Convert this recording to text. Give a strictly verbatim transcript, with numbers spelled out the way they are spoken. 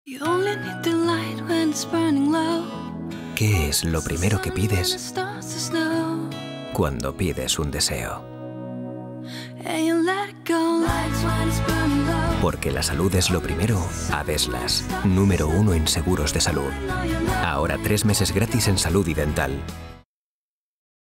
¿Qué es lo primero que pides cuando pides un deseo? Porque la salud es lo primero, Adeslas, número uno en seguros de salud. Ahora tres meses gratis en salud y dental.